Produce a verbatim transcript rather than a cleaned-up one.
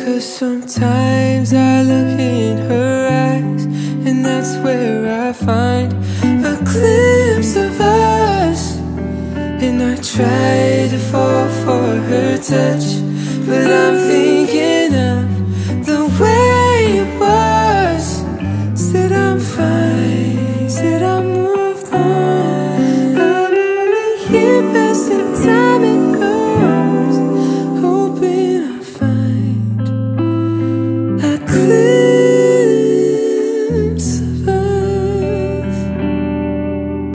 'Cause sometimes I look in her eyes, and that's where I find a glimpse of us. And I try to fall for her touch, but I'm thinking of